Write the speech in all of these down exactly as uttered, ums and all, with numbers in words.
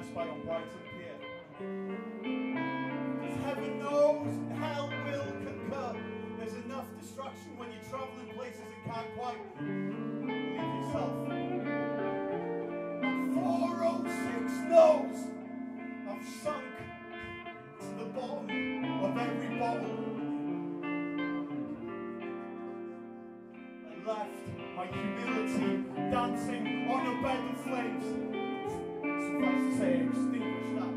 West Bay on Brighton Pier. As heaven knows and hell will concur, there's enough distraction when you're travelling places and can't quite leave yourself. And four oh six knows I've sunk to the bottom of every bottle and left my humility dancing on a bed of flames. Suffice to say, extinguish that.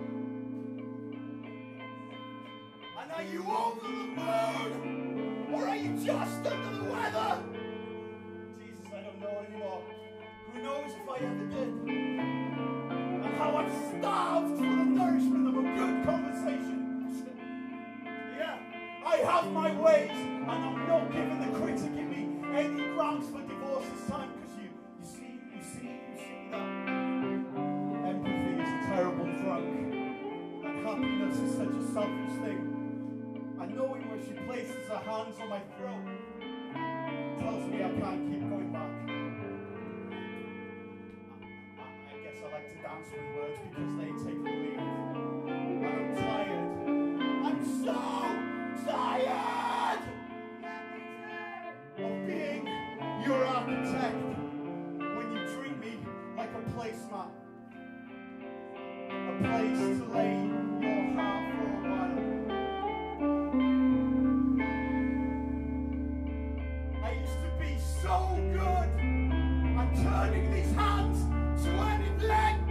And are you over the moon? Or are you just under the weather? Jesus, I don't know anymore. Who knows if I ever did? And how I'm starved for the nourishment of a good conversation. Yeah, I have my ways, and I'm not giving the critic in me any grounds for divorce this time, because you, you see, you see, you see that empathy is a terrible drug, and happiness is such a selfish thing. And knowing where she places her hands on my throat tells me I can't keep going back. I, I, I guess I like to dance with words because they take the lead. And I'm tired. I'm so tired of being your architect when you treat me like a placemat. A place to lay your heart for a while. So good! I'm turning these hands to anything!